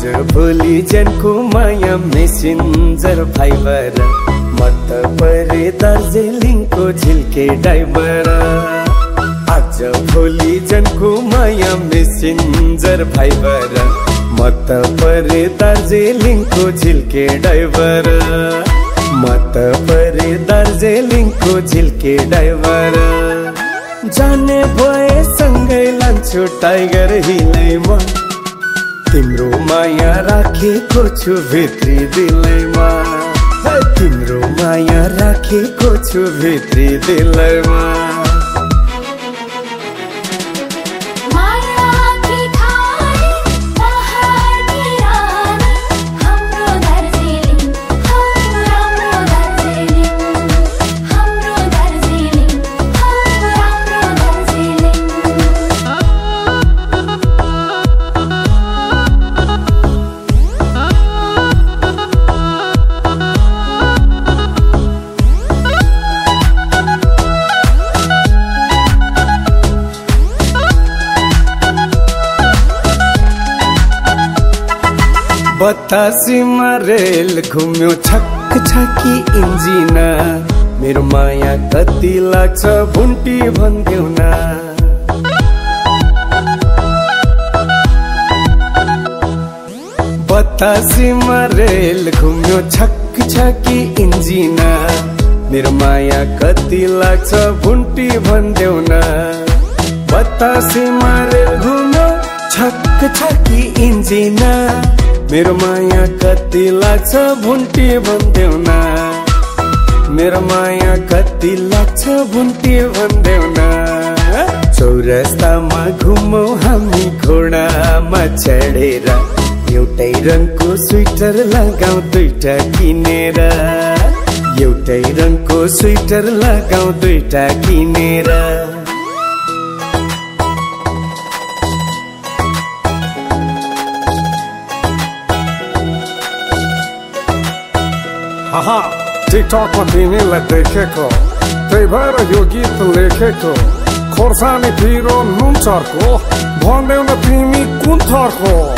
भोलि जनको माया messenger fibre मत परे दार्जिलिङको झिल्के ड्राइभर आज भोलि जनको माया मेसेन्जर फाइबर मत परे दार्जिलिङको झिल्के ड्राइभर मत परे दार्जिलिङको झिल्के ड्राइभर जाने भए सँगै लान्छु टाइगर हिलैमा तिम्रो माया राखेको छु भित्री दिलैमा तिम्रो माया राखेको छु भित्री दिलैमा बतासीमा रेल घुम्यो छक छकी इन्जिन मेरो माया कति लाग्छ भुन्टी भन्देऊ न बतासीमा रेल घुम्यो छक छकी इन्जिन मेरो माया कति लाग्छ भुन्टी भन्देऊ न बतासीमा रेल घुम्यो छक छकी इन्जिन मेरो माया कति लाग्छ भुन्टी भन्देऊ न मेरो माया कति लाग्छ भुन्टी भन्देऊ न चौरस्तामा घुमौ हामी घोडामा चढेर एउटै रङको स्वेटर लगाऊ दुईटा किनेर एउटै रङको स्वेटर लगाऊ दुईटा किनेर टिकटकमा तिमीलाई देखेको त्यही भएर यो गीत लेखेको खोर्सानी पिरो नुन चर्को भन्देऊ न तिमी कुन थरको